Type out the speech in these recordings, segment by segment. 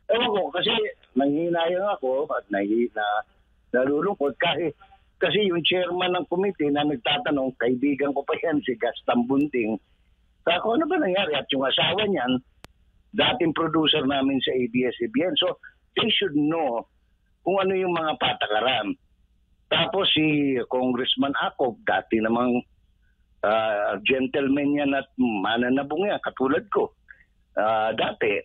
Ewan ko, kasi nanghihinayang ako at nalulungkot kahit kasi yung chairman ng committee na nagtatanong, kaibigan ko pa yan, si Gaston Bunting. Ako, ano ba nangyari? At yung asawa niyan, dating producer namin sa ABS-CBN. So, they should know kung ano yung mga patakaran. Tapos si Congressman Acop, dati namang gentleman yan at mananabong yan, katulad ko. Dati,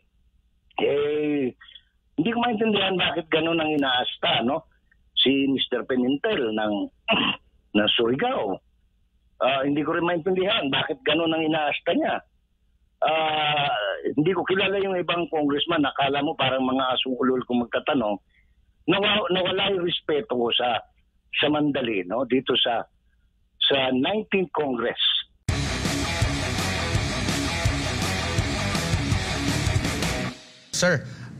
hindi ko maintindihan bakit ganun ang inaasta, no? Si Mr. Pimentel ng Surigao. Hindi ko rin maintindihan bakit ganun ang inaasta niya. Hindi ko kilala yung ibang congressman. Nakala mo parang mga asungulol kung magtatanong. Nawala yung respeto ko sa Mandali, no? Dito sa 19th Congress. Sir,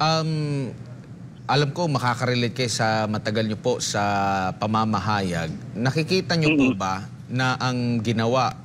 alam ko makaka-relate kayo sa matagal nyo po sa pamamahayag. Nakikita nyo po ba na ang ginawa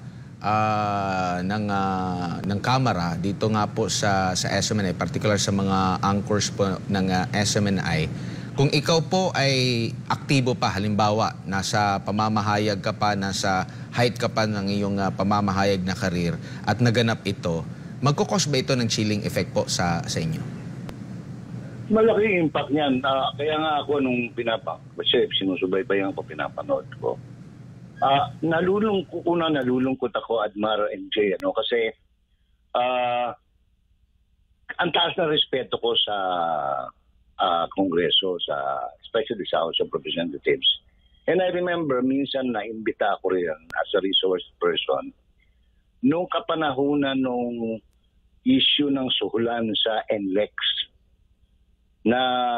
ng Kamara dito nga po sa SMNI, particular sa mga anchors po ng SMNI, kung ikaw po ay aktibo pa, halimbawa, nasa pamamahayag ka pa, nasa height ka pa ng iyong pamamahayag na karir at naganap ito, magkukos ba ito ng chilling effect po sa inyo? Malaki impact niyan. Kaya nga ako nung kasi sinusubaybayan ko, pinapanood ko. Nalulungkot ako, Admar MJ, ano, kasi ang taas na respeto ko sa Kongreso, especially sa House of Representatives. And I remember, minsan na-imbita ako rin as a resource person nung kapanahunan nung issue ng suhulan sa NLEX na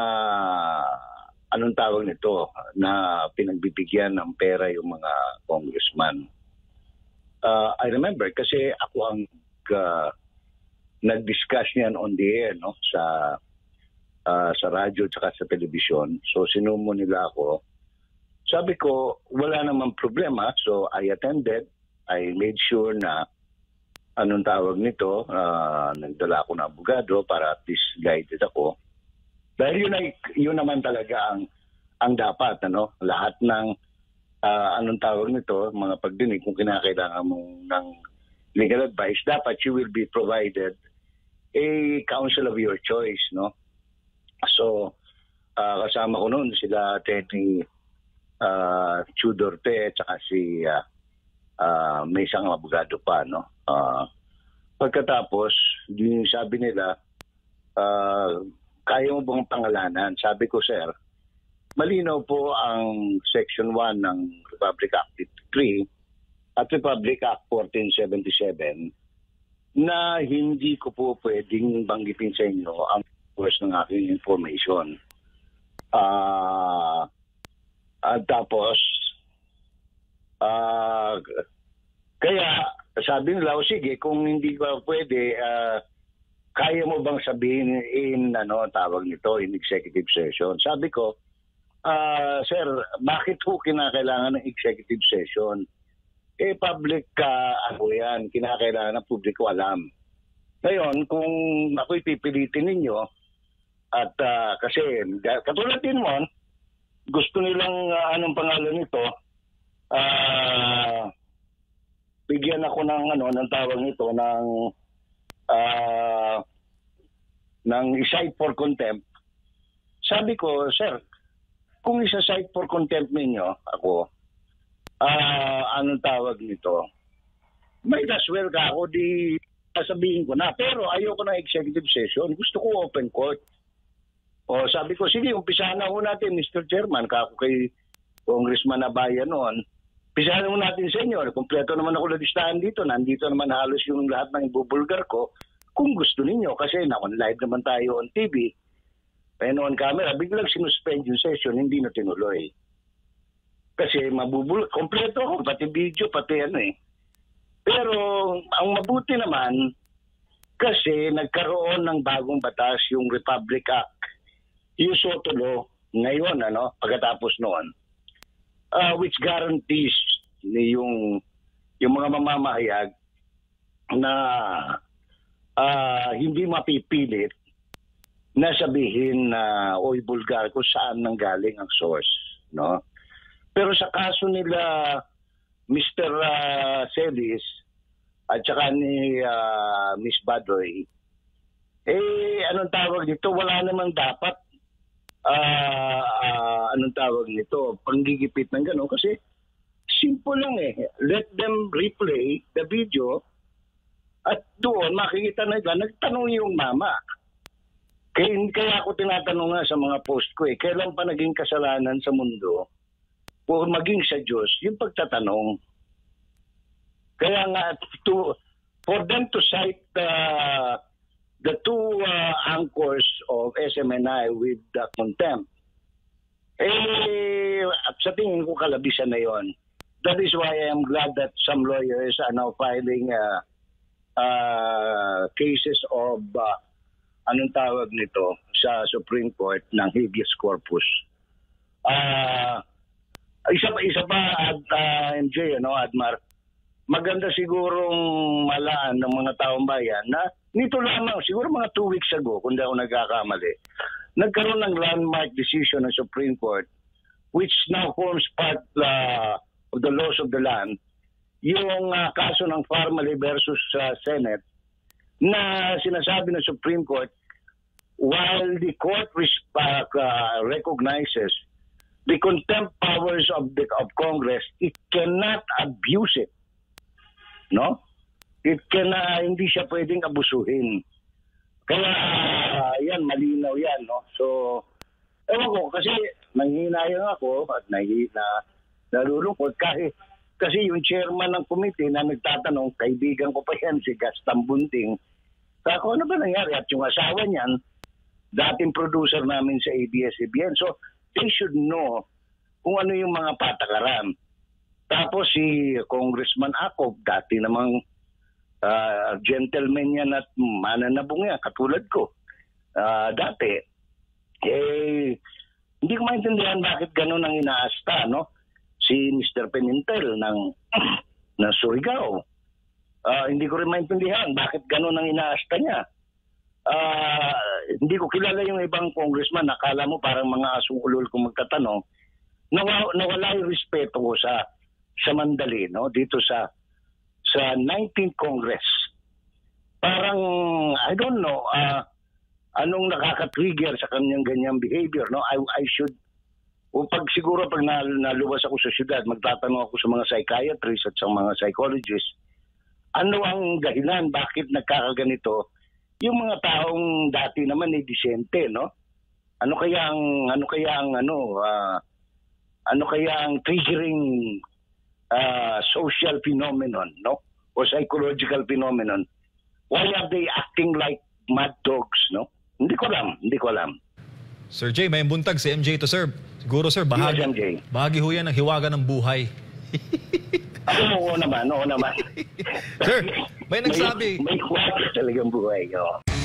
anong tawag nito, na pinagbibigyan ng pera yung mga congressman. I remember kasi ako ang nag-discuss niyan on the air, no, sa radyo at sa telebisyon. So sinumo nila ako. Sabi ko, wala namang problema. So I attended. I made sure na anong tawag nito, nagdala ako ng abogado para at least guided ako. Dahil yun naman talaga ang dapat, ano? Lahat ng anong tawag nito, mga pagdinig, kung kinakailangan mong ng legal advice, dapat you will be provided a counsel of your choice, no? So, kasama ko noon sila Teddy Chudorte at saka si may isang abogado pa, no? Pagkatapos, yung sabi nila, kaya mo bang pangalanan? Sabi ko, sir, malinaw po ang Section 1 ng Republic Act 3 at Republic Act 1477 na hindi ko po pwedeng banggitin sa inyo ang source ng aking information. At tapos, kaya sabi nila, sige, kung hindi ko pwede, kaya mo bang sabihin tawag nito, in executive session? Sabi ko, sir, bakit po kinakailangan ng executive session? Public yan, kinakailangan ng publiko alam. Ngayon, kung ako'y pipilitin ninyo, at kasi katulad din mo, gusto nilang, anong pangalan nito, bigyan ako ng tawag nito, ng cite for contempt. Sabi ko, sir, kung isa-cite for contempt ninyo ako, anong tawag nito, might as well ka ako, di sasabihin ko na. Pero ayoko na executive session. Gusto ko open court. O sabi ko, sige, umpisahan na ho natin, Mr. Chairman, kako kay Congressman Abaya noon. Umpisahan mo natin sa inyo. Kompleto naman ako ladistahan dito. Nandito naman halos yung lahat ng ibubulgar ko. Kung gusto ninyo, kasi live naman tayo on TV, on camera, biglang sinuspend yung session, hindi na tinuloy. Kasi kompleto ako, pati video, pati Pero ang mabuti naman, kasi nagkaroon ng bagong batas, yung Republic Act, yung Soto Law, ngayon, pagkatapos noon, which guarantees yung mga mamamahayag na hindi mapipilit na sabihin na oy bulgar kung saan nanggaling ang source, no? Pero sa kaso nila Mr. Celis at saka ni Miss Badoy, anong tawag dito? Wala namang dapat anong tawag nito? Panggigipit ng gano'n kasi simple lang eh. Let them replay the video at doon makikita na nagtanong yung mama. Kaya ako tinatanong nga sa mga post ko kailan pa naging kasalanan sa mundo o maging sa Diyos yung pagtatanong. Kaya nga, for them to cite the two anchors of SMNI with contempt, sa tingin ko kalabisan na yon. That is why I am glad that some lawyers are now filing cases of anong tawag nito sa Supreme Court ng habeas corpus. Isa pa MJ, Admar, maganda sigurong malaan ng mga taong bayan na nito lamang, siguro mga 2 weeks ago, kung di ako nagkakamali, nagkaroon ng landmark decision ng Supreme Court which now forms part of the laws of the land, yung kaso ng Farmally versus Senate, na sinasabi ng Supreme Court, while the court recognizes the contempt powers of Congress, it cannot abuse it. No? Hindi siya pwedeng abusuhin. Kaya yan, malinaw yan. No? So, ewan ko, kasi nanghihinayang ako at nalulungkot kasi yung chairman ng committee na nagtatanong, kaibigan ko pa yan, si Gaston Bunting, ako ano ba nangyari? At yung asawa niyan, dating producer namin sa ABS-CBN. So, they should know kung ano yung mga patakaran. Tapos si Congressman Acop, dati namang gentleman yan at mananabong yan, katulad ko. Dati, hindi ko maintindihan bakit ganun ang inaasta, no? Si Mr. Pimentel ng Surigao. Hindi ko rin maintindihan bakit ganun ang inaasta niya. Hindi ko kilala yung ibang congressman. Nakala mo parang mga asong ulol kung magtatanong. Nawala yung respeto ko sa Mandali, no? Dito sa 19th Congress. Parang, I don't know, anong nakaka-trigger sa kanyang ganyang behavior, no? I should, siguro pag naluwas ako sa syudad, magtatanong ako sa mga psychiatrists at sa mga psychologists, ano ang dahilan, bakit nagkakaganito? Yung mga taong dati naman disente, no? Ano kaya ang triggering social phenomenon, no? O psychological phenomenon? Why are they acting like mad dogs, no? Hindi ko alam. Sir Jay, may buntag si MJ to, sir. Siguro, sir, bahagi ho yan ng hiwaga ng buhay. Oo naman. Sir, may nagsabi. May hiwaga talagang buhay,